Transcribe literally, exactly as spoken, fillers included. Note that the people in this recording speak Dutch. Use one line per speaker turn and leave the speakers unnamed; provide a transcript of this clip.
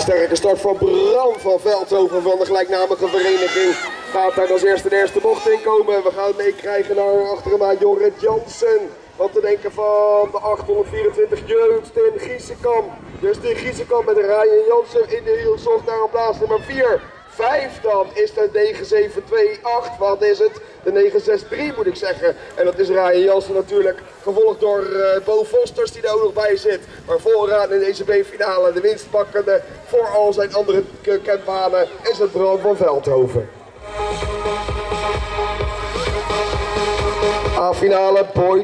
sterke start van Bram van Veldhoven van de gelijknamige vereniging. Gaat daar als eerste de eerste bocht in komen. We gaan meekrijgen naar achter hem aan Jorrit Jansen. Wat te denken van de achthonderdvierentwintig jeugd in Giesenkamp. Dus de Giesenkamp met Ryan Jansen in de hiel zocht naar een plaats nummer vier. vijf dan is de negen zeven twee acht, wat is het? De negen zes drie moet ik zeggen. En dat is Ryan Jansen natuurlijk, gevolgd door uh, Bo Vosters die er ook nog bij zit. Maar vooraan in deze B-finale, de winstpakkende voor al zijn andere campbanen, is het Bram van Veldhoven. A-finale, boys.